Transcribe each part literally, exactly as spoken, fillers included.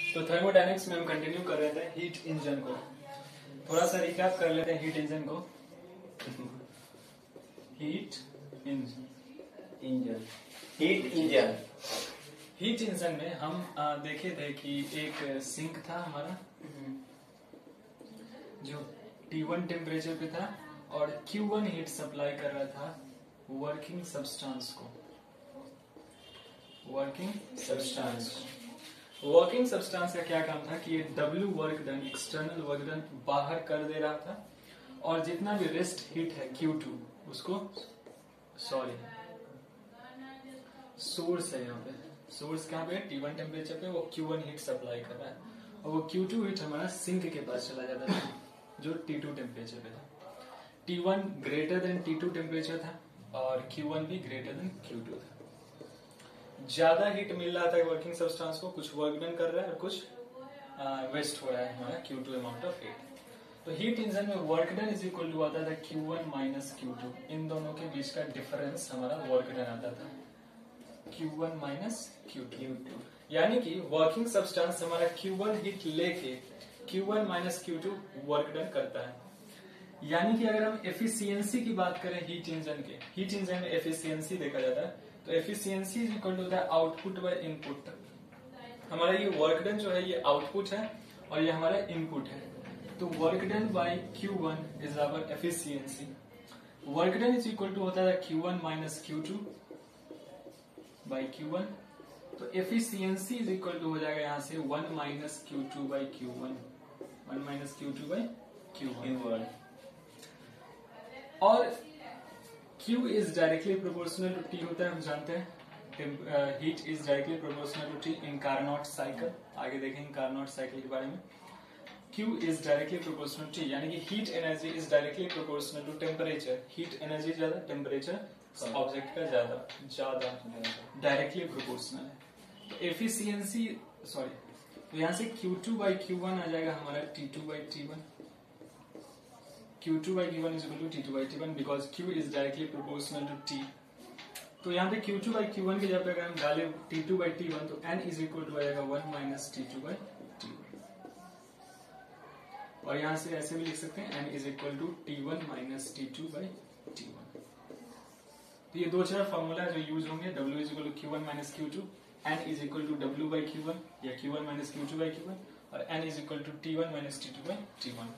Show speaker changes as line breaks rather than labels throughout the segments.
तो थर्मोडायनेमिक्स में हम कंटिन्यू कर रहे थे हीट इंजन को। थोड़ा सा रिकैप कर लेते हैं हीट इंजन को। Heat engine
engine heat engine
heat engine में हम आ, देखे थे कि एक सिंक था हमारा जो टी वन टेम्परेचर पे था और क्यू वन हीट सप्लाई कर रहा था वर्किंग सब्सटेंस को वर्किंग सब्सटेंस को वर्किंग सब्सटेंस का क्या काम था कि ये W work done external work done बाहर कर दे रहा था और जितना भी रेस्ट हीट है क्यू टू उसको सॉरी सोर्स है यहाँ पे सोर्स कहाँ पे टी वन टेम्परेचर पे वो क्यू वन हीट सप्लाई कर रहा है और वो क्यू टू हीट हमारा सिंक के पास चला जाता था जो टी टू टेम्परेचर पे था। T one greater than T two temperature था और क्यू वन भी ग्रेटर देन क्यू टू था। ज्यादा हीट मिल रहा था वर्किंग सब्सटेंस को, कुछ वर्क डन कर रहा है और कुछ वेस्ट हो रहा है हमारा Q two amount of heat. तो हीट इंजन में work done is equal to आता था Q one minus Q two, इन दोनों के बीच का डिफरेंस हमारा वर्क डन आता था Q one minus Q two. यानी कि वर्किंग सब्सटेंस हमारा क्यू वन हीट लेके Q one minus Q two work done करता है। यानी कि अगर हम एफिशिएंसी की बात करें हीट इंजन के, हीट इंजन में एफिशिएंसी देखा जाता है तो एफिशिएंसी इज इक्वल टू होता है आउटपुट बाय इनपुट। हमारा ये वर्क डन जो है ये आउटपुट है और ये हमारा इनपुट है। तो work done by Q one is our efficiency. Work done is equal to होता है Q one minus Q two by Q one. तो एफिशिएंसी इज इक्वल टू हो जाएगा यहाँ से one minus Q two by Q one, one minus Q two by Q one. और Q is directly proportional to T होता है, हम जानते हैं heat is directly proportional to T in Carnot cycle. आगे देखेंगे कार्नोट साइकिल के बारे में। Q is directly proportional to T यानी कि heat energy is directly proportional to temperature. Heat energy ज्यादा, टेम्परेचर ऑब्जेक्ट का ज्यादा ज्यादा डायरेक्टली प्रोपोर्शनल है। तो एफिशिएंसी सॉरी तो यहाँ से Q two by Q one आ जाएगा हमारा T two by T one. Q two by Q one is equal to T two by T one because Q is directly proportional to T। तो यहाँ पे Q two by Q one की जगह पे अगर हम डाले T two by T one तो N is equal to आ जाएगा one minus T two by T one. और यहाँ से ऐसे भी लिख सकते हैं N is equal to T one minus T two by T one. तो ये दो चार फॉर्मूला जो यूज होंगे, W is equal to Q one minus Q two, N is equal to W by Q one या Q one minus Q two by Q one और N is equal to T one minus T two by T one.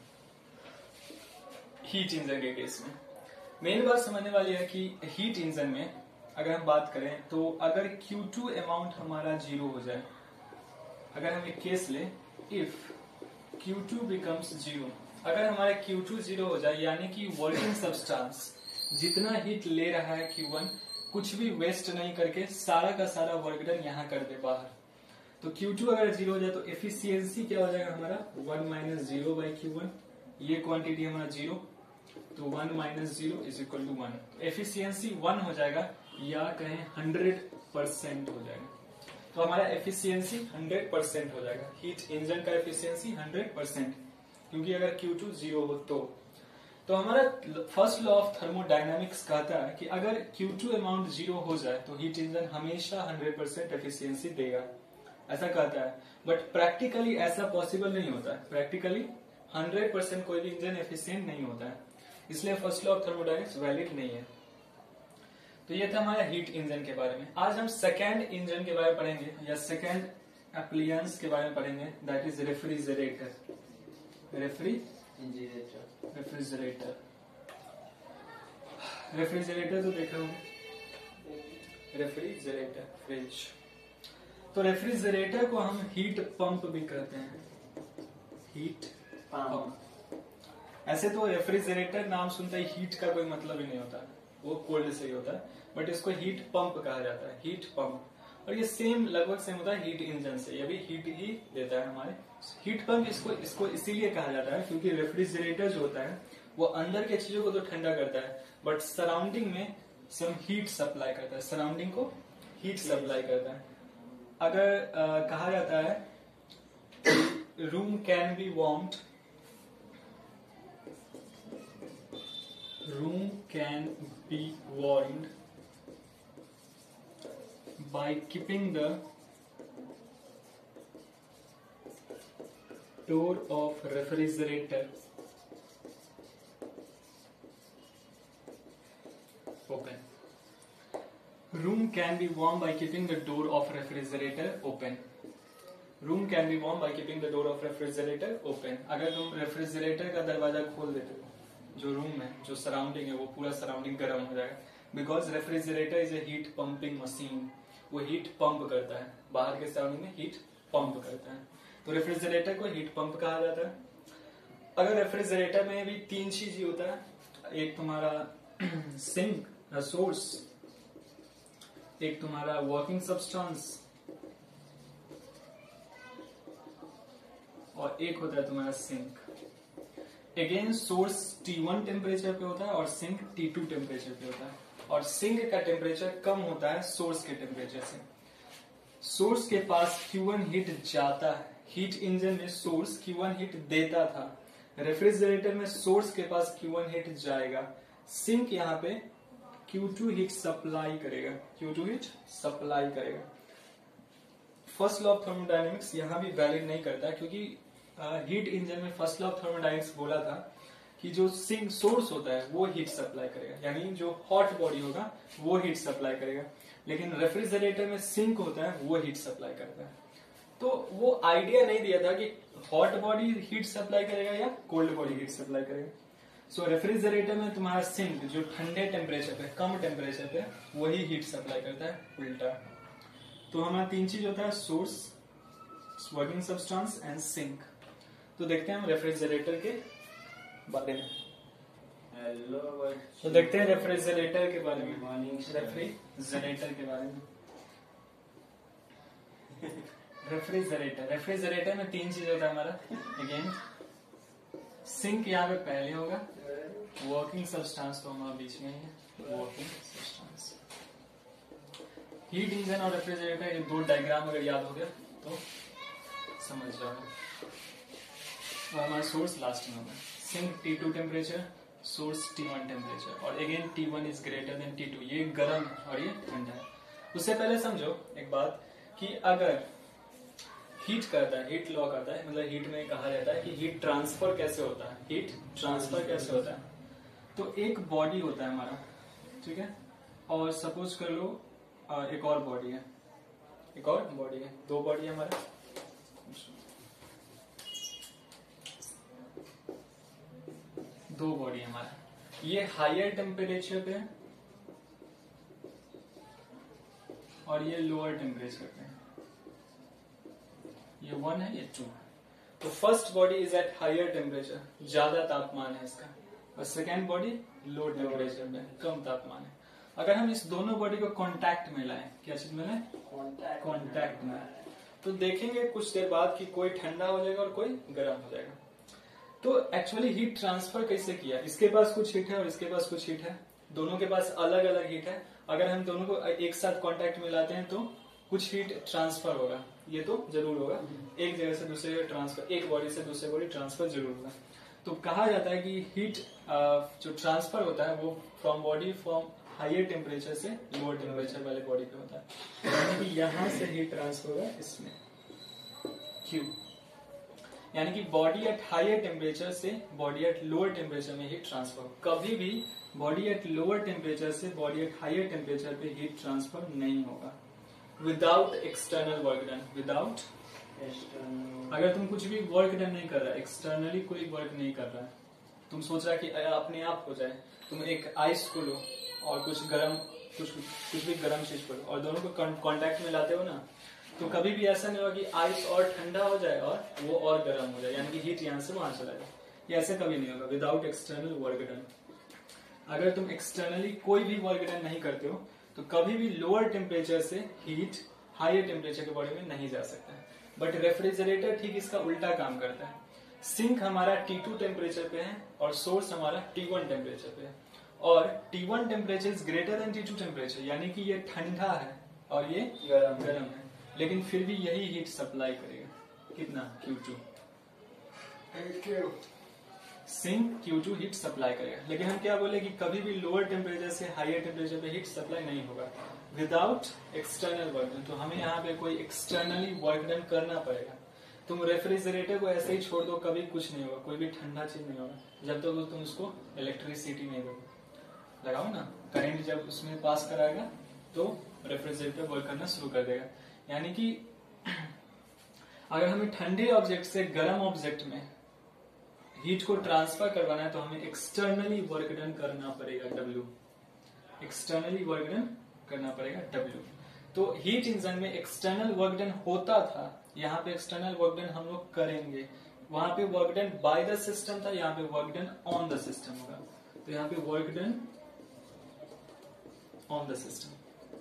Heat engine के case में main बात समझने वाली है कि heat engine में अगर हम बात करें तो अगर क्यू टू अमाउंट हमारा जीरो हो जाए, अगर हम एक केस ले if Q two becomes zero, अगर हमारा क्यू टू जीरो हो जाए यानी कि वर्किंग सब्सटेंस जितना हीट ले रहा है क्यू वन कुछ भी वेस्ट नहीं करके सारा का सारा वर्क डन यहाँ कर दे बाहर, तो क्यू टू अगर जीरो हो जाए तो एफिशिएंसी क्या हो जाएगा हमारा one minus zero by Q one. ये क्वांटिटी हमारा जीरो तो one minus zero is equal to one. Efficiency one हो जाएगा या कहें हंड्रेड परसेंट हो जाएगा। तो हमारा एफिशिएंसी हंड्रेड परसेंट हो जाएगा। हीट इंजन का एफिशिएंसी हंड्रेड परसेंट, क्योंकि अगर क्यू टू जीरो हो तो तो हमारा फर्स्ट लॉ ऑफ थर्मोडायनामिक्स कहता है कि अगर क्यू टू अमाउंट जीरो हो जाए तो हीट इंजन हमेशा हंड्रेड परसेंट एफिशिएंसी देगा, ऐसा कहता है। बट प्रैक्टिकली ऐसा पॉसिबल नहीं होता है। प्रैक्टिकली हंड्रेड परसेंट कोई भी इंजन एफिशिएंट नहीं होता है, इसलिए first law of thermodynamics valid नहीं है। तो ये था हमारा हीट इंजन के बारे में। आज हम सेकेंड इंजन के बारे में पढ़ेंगे या सेकेंड एप्लियंस के बारे में पढ़ेंगे, that is refrigerator. Refrigerator refrigerator refrigerator तो देखा होंगे, रेफ्रिजरेटर फ्रिज। तो रेफ्रिजरेटर को हम हीट पंप भी कहते हैं, हीट पंप। ऐसे तो रेफ्रिजरेटर नाम सुनते ही हीट का कोई मतलब ही नहीं होता, वो कोल्ड से ही होता है, बट इसको हीट पंप कहा जाता है, हीट पंप। और ये सेम लगभग सेम होता है हीट इंजन से, ये भी हीट ही देता है हमारे। हीट पंप इसको इसको इसीलिए कहा जाता है क्योंकि रेफ्रिजरेटर जो होता है वो अंदर के चीजों को तो ठंडा करता है बट सराउंडिंग में सम हीट सप्लाई करता है, सराउंडिंग को हीट सप्लाई करता है। अगर आ, कहा जाता है room can be warmed, room can be warmed by keeping the door of refrigerator open. Room can be warm by keeping the door of refrigerator open. Room can be warm by keeping the door of refrigerator open. अगर तुम refrigerator का दरवाजा खोल देते हो, जो room है, जो सराउंडिंग है, वो पूरा सराउंडिंग गर्म हो जाएगा. Because refrigerator is a heat pumping machine. वो हीट पंप करता है, बाहर के सराउंडिंग में हीट पंप करता है. तो रेफ्रिजरेटर को हीट पंप कहा जाता है. अगर रेफ्रिजरेटर में भी तीन चीज ही होता है, एक तुम्हारा सिंक सोर्स, एक तुम्हारा वर्किंग सब्सटेंस, और एक होता है तुम्हारा sink. Again source T one temperature पे होता है और सिंक टी टू टेम्परेचर पे होता है. और सिंक का टेम्परेचर कम होता है सोर्स के टेम्परेचर से. सोर्स के पास क्यू वन हीट जाता है. हीट इंजन में सोर्स क्यू वन हीट देता था. रेफ्रिजरेटर में सोर्स के पास क्यू वन हीट जाएगा. सिंक यहाँ पे क्यू टू हीट सप्लाई करेगा. क्यू टू हीट सप्लाई करेगा. फर्स्ट लॉ ऑफ थर्मोडायनेमिक्स यहाँ भी वैलिड नहीं करता, क्योंकि हीट इंजन में फर्स्ट लॉ ऑफ थर्मोडायनेमिक्स बोला था कि जो सिंक सोर्स होता है वो हीट सप्लाई करेगा, यानी जो हॉट बॉडी होगा वो हीट सप्लाई करेगा. लेकिन रेफ्रिजरेटर में सिंक होता है वो हीट सप्लाई करता है. तो वो आइडिया नहीं दिया था कि हॉट बॉडी हीट सप्लाई करेगा या कोल्ड बॉडी हीट सप्लाई करेगा. सो रेफ्रिजरेटर में तुम्हारा सिंक जो ठंडे टेम्परेचर पे, कम टेम्परेचर पे, वही हीट सप्लाई करता है, उल्टा. तो हमारा तीन चीज होता है, source, working substance and sink. तो देखते हैं हम रेफ्रिजरेटर के बारे में.
हेलो
तो देखते हैं रेफ्रिजरेटर के बारे में. रेफ्रिजरेटर के बारे में. रेफ्रिजरेटर रेफ्रिजरेटर में तीन चीज होता है हमारा. अगेन सिंक यहाँ पे पहले होगा, वर्किंग सब्सटेंस तो हमारा बीच में ही है, वर्किंग सब्सटेंस. हीट इंजन और रेफ्रिजरेटर, ये दो डायग्राम अगर याद हो गया तो समझ जाओगे. और हमारा सोर्स लास्ट में होगा. Sink T two temperature, source T one temperature. और again T one is greater than T two. ये गर्म और ये ठंडा है. उससे पहले समझो एक बात कि अगर हीट करता है, हीट लॉ करता है, मतलब हीट में कहा जाता है कि हीट ट्रांसफर कैसे होता है. हीट ट्रांसफर कैसे होता है? तो एक बॉडी होता है हमारा, ठीक है, और सपोज कर लो एक और बॉडी है, एक और बॉडी है, दो बॉडी है हमारा. दो बॉडी है हमारा. ये हायर टेम्परेचर पे है और ये लोअर टेम्परेचर पे है. ये वन है, ये टू. तो first body is at higher temperature, ज्यादा तापमान है इसका, और सेकेंड बॉडी लो टेम्परेचर में, कम तापमान है. अगर हम इस दोनों बॉडी को कांटेक्ट में लाएं, क्या चीज में लाएं? कांटेक्ट में, तो देखेंगे कुछ देर बाद कि कोई ठंडा हो जाएगा और कोई गर्म हो जाएगा. तो एक्चुअली हीट ट्रांसफर कैसे किया? इसके पास कुछ हीट है और इसके पास कुछ हीट है, दोनों के पास अलग अलग हीट है. अगर हम दोनों को एक साथ कांटेक्ट में लाते हैं तो कुछ हीट ट्रांसफर होगा, ये तो जरूर होगा. एक जगह से दूसरे जगह ट्रांसफर, एक बॉडी से दूसरे बॉडी ट्रांसफर जरूर होगा. तो कहा जाता है कि हीट जो ट्रांसफर होता है वो from body from higher temperature से लोअर टेम्परेचर वाले बॉडी पे होता है. यानी कि यहां से हीट ट्रांसफर होगा इसमें, क्यू. यानी कि बॉडी एट हायर टेम्परेचर से बॉडी एट लोअर टेम्परेचर में हीट ट्रांसफर. कभी भी बॉडी एट लोअर टेम्परेचर से बॉडी एट हायर टेम्परेचर पे हीट ट्रांसफर नहीं होगा without external work done. Without अगर तुम कुछ भी वर्क डन नहीं कर रहा, एक्सटर्नली कोई वर्क नहीं कर रहा है, तुम सोच रहा कि अपने आप हो जाए, तुम एक आइस को लो और कुछ गर्म, कुछ कुछ भी गर्म चीज को लो और दोनों को कांटेक्ट में लाते हो ना, तो कभी भी ऐसा नहीं होगा कि आइस और ठंडा हो जाए और वो और गर्म हो जाए, यानी कि हीट यहाँ से वहां चला जाए. ये ऐसे कभी नहीं होगा विदाउट एक्सटर्नल वर्क डन. अगर तुम एक्सटर्नली कोई भी वर्क डन नहीं करते हो तो कभी भी लोअर टेम्परेचर से हीट हायर टेम्परेचर के बॉडी में नहीं जा सकता है. बट रेफ्रिजरेटर ठीक इसका उल्टा काम करता है. सिंक हमारा टी टू टेम्परेचर पे है और सोर्स हमारा टी वन टेम्परेचर पे है, और T one temperature is greater than T two temperature, यानी कि ये ठंडा है और ये गर्म गर्म है, लेकिन फिर भी यही हीट सप्लाई करेगा. कितना? Q two. Sink Q two heat supply करेगा. लेकिन हम क्या बोले कि कभी भी लोअर टेम्परेचर से हायर टेम्परेचर पे हीट सप्लाई नहीं होगा विदाउट एक्सटर्नल वर्क डन. तो हमें यहाँ पे कोई एक्सटर्नली वर्क डन करना पड़ेगा. तो तुम रेफ्रिजरेटर को ऐसे ही छोड़ दो, कभी कुछ नहीं होगा, कोई भी ठंडा चीज नहीं होगा जब तक तो तुम उसको इलेक्ट्रिसिटी नहीं दो। लगाओ ना, करंट जब उसमें पास कराएगा तो रेफ्रिजरेटर वर्क करना शुरू कर देगा। यानी कि अगर हमें ठंडे ऑब्जेक्ट से गर्म ऑब्जेक्ट में हीट को ट्रांसफर करवाना है तो हमें एक्सटर्नली वर्क डन करना पड़ेगा W, एक्सटर्नली वर्क डन करना पड़ेगा W। तो हीट इंजन में एक्सटर्नल वर्क डन होता था, यहाँ पे एक्सटर्नल वर्क डन हम लोग करेंगे। वहां पे work done by the system था, यहाँ पे work done on the system होगा। तो यहाँ पे work done on the system,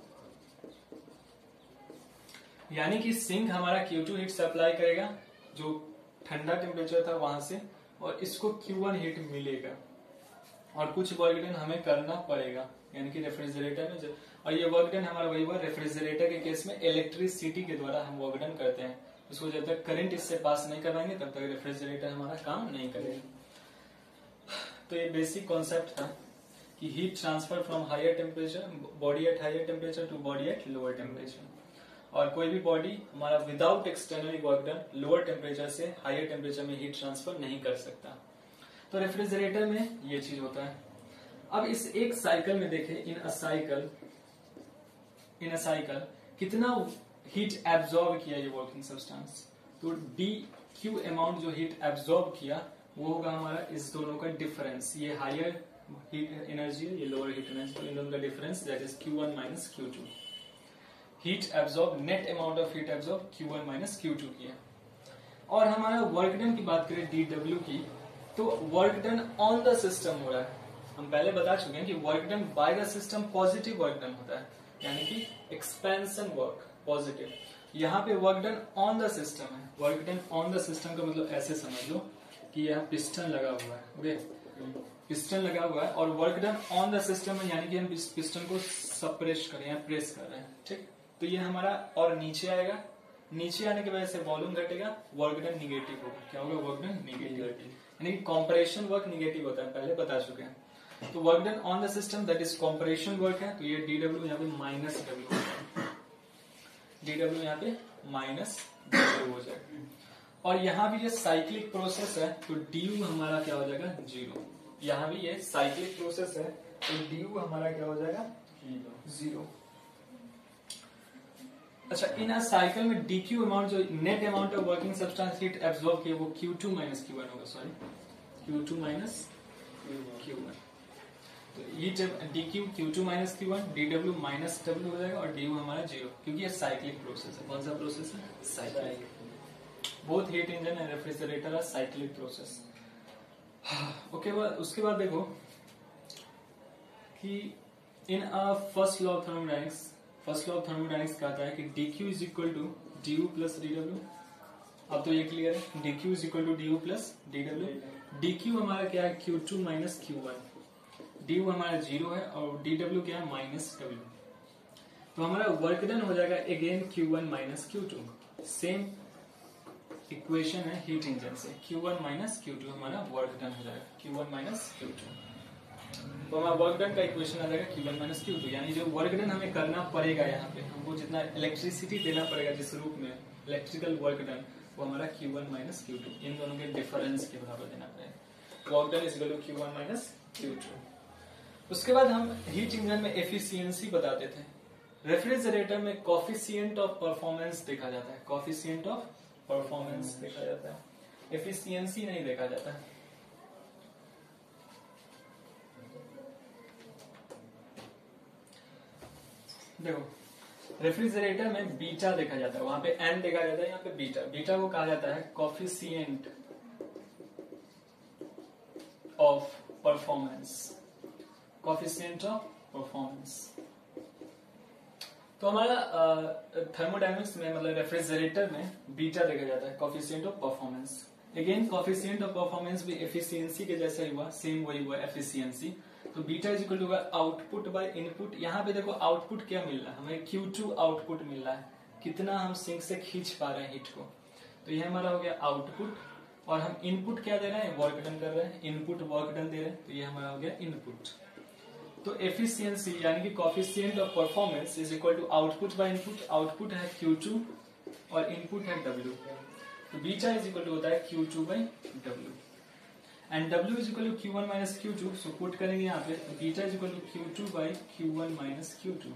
यानी कि सिंक हमारा क्यू टू हीट सप्लाई करेगा जो ठंडा टेम्परेचर था वहां से, और इसको क्यू वन हीट मिलेगा और कुछ वर्क डन हमें करना पड़ेगा, यानी कि रेफ्रिजरेटर में जब, और ये वर्क डन हमारा वही हुआ रेफ्रिजरेटर के केस में इलेक्ट्रिसिटी के द्वारा हम वर्क डन करते हैं। उसको जब तक करंट इससे पास नहीं करवाएंगे तब तक रेफ्रिजरेटर हमारा काम नहीं करेगा। तो ये बेसिक कॉन्सेप्ट था कि heat transfer from higher temperature, body at higher temperature to body at lower temperature, और कोई भी बॉडी हमारा without externally work done lower temperature से हायर टेम्परेचर में हीट ट्रांसफर नहीं कर सकता। तो रेफ्रिजरेटर में ये चीज होता है। अब इस एक साइकिल में देखें, in a cycle in a cycle कितना हीट एब्जॉर्ब किया ये वर्किंग सब्सटेंस। तो डी क्यू अमाउंट जो हीट एब्जॉर्ब किया वो होगा हमारा इस दोनों का डिफरेंस। ये हायर हीट एनर्जी है, ये लोअर हीट एनर्जी, तो इन दोनों का difference that is Q one minus Q two. Heat absorb, net amount of heat absorb Q one minus Q two किया। और हमारा वर्क डन की बात करें डी डब्ल्यू की, तो work done on the system हो रहा है। हम पहले बता चुके हैं कि work done by the system positive work done होता है, यानी कि एक्सपेंशन वर्क पॉजिटिव। यहाँ पे work done on the system है। Work done on the system का मतलब ऐसे समझ लो कि यहाँ पिस्टन लगा हुआ है, ओके, पिस्टन लगा हुआ है और work done on the system है, यानी कि हम इस पिस्टन को सप्रेस कर रहे हैं, प्रेस कर रहे हैं, ठीक। तो ये हमारा और नीचे आएगा, नीचे आने की वजह से वॉल्यूम घटेगा, वर्क डन निगेटिव होगा। क्या होगा? वर्क डन निगेटिव, यानी कि कॉम्प्रेशन वर्क निगेटिव होता है, पहले बता चुके हैं। तो work done on the system that is compression work है, तो ये डी डब्ल्यू यहाँ पे माइनस डब्ल्यू, डी डब्ल्यू यहाँ पे माइनस डब्ल्यू हो जाएगा। और यहाँ भी ये साइक्लिक प्रोसेस है, तो डी यू हमारा क्या हो जाएगा? जीरो। यहाँ भी ये साइक्लिक प्रोसेस है, तो डी यू हमारा क्या हो जाएगा? जीरो। अच्छा, इन अ साइकिल में डी क्यू अमाउंट जो net amount of working substance heat absorb किया वो Q two minus Q one होगा, sorry Q two minus Q one. तो ये जब d Q Q two minus Q one, d W minus W हो जाएगा और डी यू हमारा जीरो, क्योंकि ये साइक्लिक प्रोसेस है। कौन सा प्रोसेस है? Cyclic. Both heat engine and refrigerator are cyclic process. Okay, उसके बाद देखो कि in a first law of thermodynamics, first law of thermodynamics कहता है कि dq is equal to d U plus d W. अब तो ये क्लियर है, dq is equal to d U plus d W. dq हमारा क्या है? Q two minus Q one. du हमारा जीरो है और dw क्या है? Minus W. तो हमारा वर्क डन हो जाएगा again Q one minus Q two. Same equation है हीट इंजन से, Q one minus Q two हमारा वर्क डन हो जाएगा, Q one minus Q two. तो हमारा वर्क डन का इक्वेशन आ जाएगा Q one minus Q two, यानी जो वर्क डन हमें करना पड़ेगा यहाँ पे, हमको जितना इलेक्ट्रिसिटी देना पड़ेगा जिस रूप में इलेक्ट्रिकल वर्क डन, वो हमारा Q one minus Q two, इन दोनों के डिफरेंस के बराबर देना पड़ेगा। Work done is equal to Q one minus Q two. उसके बाद हम हीट इंजन में एफिशिएंसी बताते थे। रेफ्रिजरेटर में कॉफिशिएंट ऑफ परफॉर्मेंस देखा जाता है, कॉफिशिएंट ऑफ परफॉर्मेंस देखा जाता है, एफिशिएंसी नहीं देखा जाता है। देखो, रेफ्रिजरेटर में बीटा देखा जाता है, वहां पे एन देखा जाता है, यहाँ पे बीटा। बीटा को कहा जाता है coefficient of performance, coefficient of performance. तो हमारा थर्मोडायनेमिक्स में मतलब रेफ्रिजरेटर में बीटा देखा जाता है, coefficient of performance. Again coefficient of performance भी एफिशिएंसी के जैसा ही हुआ, सेम वही हुआ एफिशिएंसी। तो beta is equal to output by input. यहाँ पे देखो आउटपुट क्या मिल रहा है हमें? क्यू टू आउटपुट मिल रहा है, कितना हम सिंक से खींच पा रहे हैं हीट को। तो ये हमारा हो गया आउटपुट, और हम इनपुट क्या दे रहे हैं? वर्क डन कर रहे हैं, इनपुट वर्क डन दे रहे हैं, तो ये हमारा हो गया इनपुट। तो एफिशिएंसी यानी कि coefficient of performance is equal to output by input. Output है क्यू टू और इनपुट है डब्ल्यू। तो बीटा इज इक्वल टू होता है Q two by W and W is equal to Q one minus Q two, so put करेंगे यहाँ पे तो beta is equal to Q two by Q one minus Q two,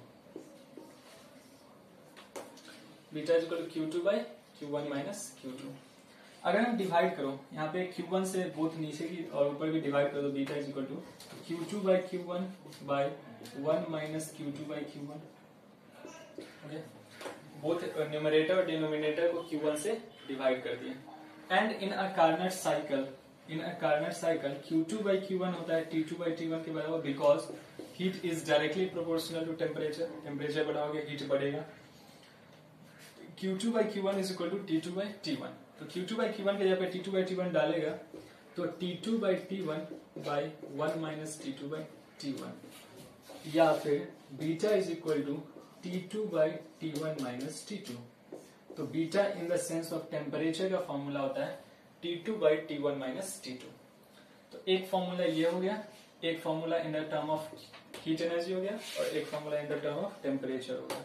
beta is equal to Q two by Q one minus Q two. अगर हम divide करो यहाँ पे Q one से बोथ नीचे की और ऊपर भी डिवाइड करो तो beta is equal to Q two by Q one by one minus Q two by Q one. Okay, both numerator और डिनोमिनेटर को क्यू वन से डिवाइड कर दिए। And in a Carnot cycle, in a Carnot cycle Q two by Q one होता है T two by T one के बराबर, because heat is directly proportional to temperature, temperature बढ़ाओगे heat बढ़ेगा। Q two by Q one is equal to T two by T one, तो Q two by Q one के जगह पे T two by T one डालेगा तो T two by T one by one minus T two by T one, या फिर beta is equal to T two by T one minus T two. तो beta in the sense of temperature का formula होता है T two by T one minus T two. तो एक formula ये हो गया, एक formula in the term of heat energy हो गया और एक formula in the term of temperature हो गया,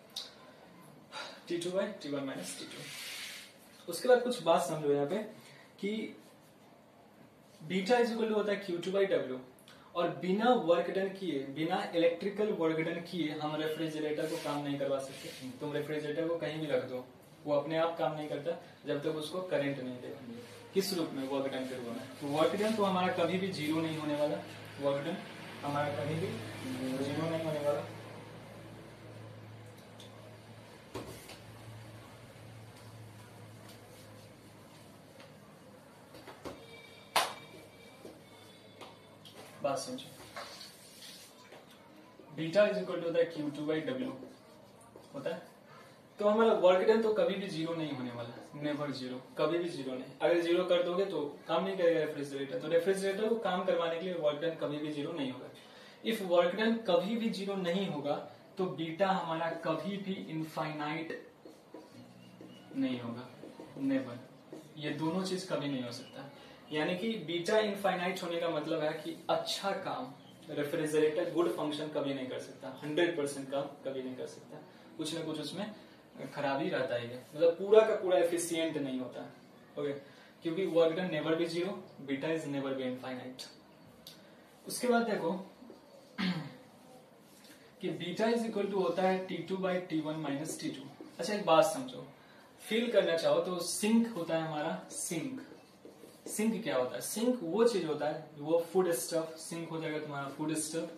T two by T one minus T two. उसके बाद कुछ बात समझो यहाँ पे कि बीटा इज इक्वल टू होता है क्यू टू बाई डब्ल्यू, और बिना वर्क डन किए, बिना इलेक्ट्रिकल वर्क डन किए हम रेफ्रिजरेटर को काम नहीं करवा सकते। तुम रेफ्रिजरेटर को कहीं भी रख दो, वो अपने आप काम नहीं करता जब तक उसको करंट नहीं देगा। किस रूप में वर्क डन करवाना है, तो वर्क डन तो हमारा कभी भी जीरो नहीं होने वाला, वर्क डन हमारा कभी भी जीरो नहीं होने वाला। बात समझो, बीटा इज इक्वल टू होता है क्यू टू बाई डब्ल्यू होता है, तो हमारा वर्क डन तो कभी भी जीरो नहीं होने वाला, नेवर जीरो, कभी भी जीरो नहीं। अगर जीरो कर दोगे तो काम नहीं करेगा रेफ्रिजरेटर, तो रेफ्रिजरेटर को काम करवाने के लिए वर्क डन कभी भी जीरो नहीं होगा। इफ वर्क डन कभी भी जीरो नहीं होगा तो बीटा हमारा कभी भी इनफाइनाइट नहीं होगा, नेवर। ये दोनों चीज कभी नहीं हो सकता, यानी कि बीटा इनफाइनाइट होने का मतलब है कि अच्छा काम रेफ्रिजरेटर गुड फंक्शन कभी नहीं कर सकता, हंड्रेड परसेंट काम कभी नहीं कर सकता, कुछ ना कुछ उसमें खराबी रहता ही है, मतलब पूरा का पूरा एफिशिएंट नहीं होता। ओके, क्योंकि work done never be zero, beta is never be infinite. उसके बाद देखो कि बीटा इज इक्वल टू होता है T two by T one minus T two. अच्छा एक बात समझो, फील करना चाहो तो सिंक होता है हमारा, सिंक सिंक क्या होता है, सिंक वो चीज होता है, वो फूड स्टफ, सिंक हो जाएगा तुम्हारा फूड स्टफ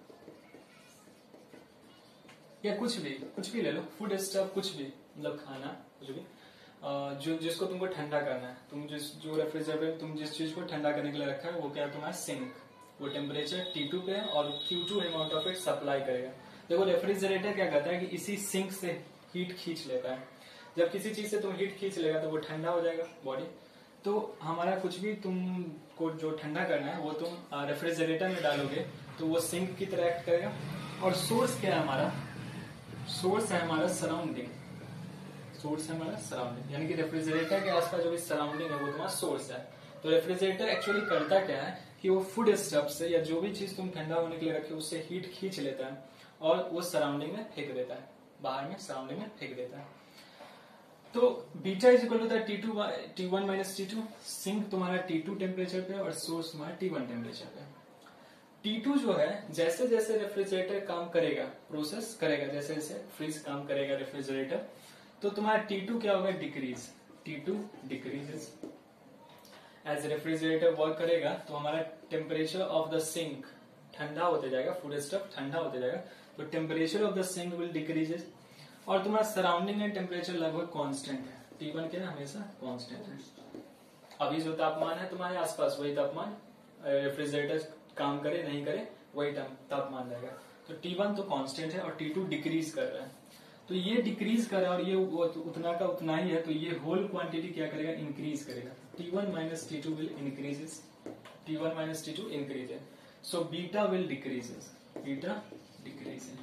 या कुछ भी, कुछ भी ले लो, फूड स्टफ कुछ भी, मतलब खाना कुछ भी जो जिसको तुमको ठंडा करना है, तुम जिस जो रेफ्रिजरेटर तुम जिस चीज को ठंडा करने के लिए रखा है वो क्या है तुम्हारा सिंक, वो टेम्परेचर टी टू पे है और Q two amount of it supply करेगा। देखो रेफ्रिजरेटर क्या करता है कि इसी सिंक से हीट खींच लेता है, जब किसी चीज से तुम हीट खींच लेगा तो वो ठंडा हो जाएगा बॉडी। तो हमारा कुछ भी तुमको जो ठंडा करना है वो तुम रेफ्रिजरेटर में डालोगे तो वो सिंक की तरह एक्ट करेगा। और सोर्स क्या है हमारा, सोर्स है हमारा सराउंडिंग, सोर्स है हमारा सराउंडिंग, यानी कि रेफ्रिजरेटर के आसपास जो भी सराउंडिंग है वो तुम्हारा सोर्स है। तो रेफ्रिजरेटर एक्चुअली करता क्या है कि वो फूड स्टफ से या जो भी चीज तुम ठंडा होने के लिए रखे उससे हीट खींच लेता है और वो सराउंडिंग में फेंक देता है, बाहर में सराउंडिंग में फेंक देता है। तो बीटा इज इक्वल होता है T two T one minus T two, sink तुम्हारा टी टू टेम्परेचर पे और सोर्स तुम्हारा टी वन टेम्परेचर पे। टी टू जो है जैसे जैसे रेफ्रिजरेटर काम करेगा, प्रोसेस करेगा, जैसे जैसे फ्रीज काम करेगा रेफ्रिजरेटर, तो तुम्हारा टी टू क्या होगा, decrease, T two decreases. As refrigerator work करेगा तो हमारा टेम्परेचर ऑफ द सिंक ठंडा होते जाएगा, फूड स्टफ ठंडा होते जाएगा, तो temperature of the sink will decreases. और तुम्हारा सराउंडिंग में टेम्परेचर लगभग कांस्टेंट है, टी वन के हमेशा कांस्टेंट है। अभी जो तापमान है तुम्हारे आसपास वही तापमान, रेफ्रिजरेटर काम करे नहीं करे वही तापमान रहेगा। तो टी वन तो कांस्टेंट है और टी टू डिक्रीज कर रहा है, तो ये डिक्रीज कर रहा है और ये उतना का उतना ही है, तो ये होल क्वांटिटी क्या करेगा, इंक्रीज करेगा। T one minus T two will increases, T one minus T two increases, so beta will decreases, beta decreases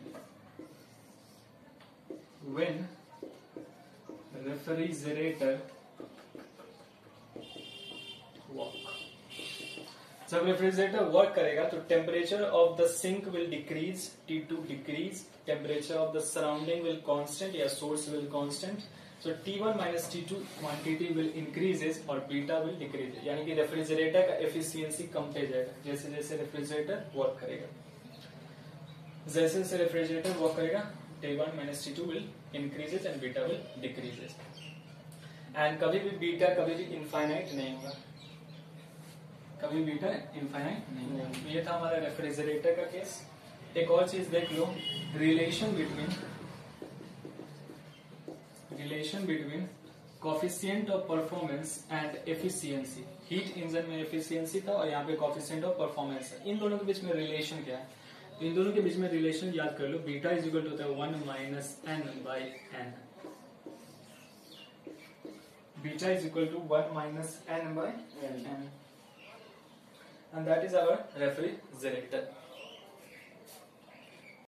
when refrigerator work। जब रेफ्रिजरेटर वर्क करेगा तो temperature of the sink will decrease, T two decrease, temperature of the surrounding will constant या source will constant So T one minus T two quantity will increases और beta will decrease, यानी कि refrigerator का efficiency कम हो जाएगा जैसे जैसे refrigerator work करेगा। जैसे जैसे रेफ्रिजरेटर वर्क करेगा T one minus T two will increases and beta will decreases। And कभी भी बीटा कभी भी इनफाइनाइट नहीं होगा, कभी बीटा इनफाइनाइट नहीं होगा। ये था हमारा रेफ्रिजरेटर का केस। एक और चीज देख लो, relation between relation between coefficient of performance and efficiency. Heat engine में एफिशिएंसी था और यहाँ पे कोफिशिएंट ऑफ परफॉर्मेंस है। इन दोनों के बीच में रिलेशन क्या है? तो इन दोनों के बीच में रिलेशन याद कर लो, बीटा इज इक्वल टू होता है one minus N by N. Beta is equal to one minus N by N, and that is our refrigerator.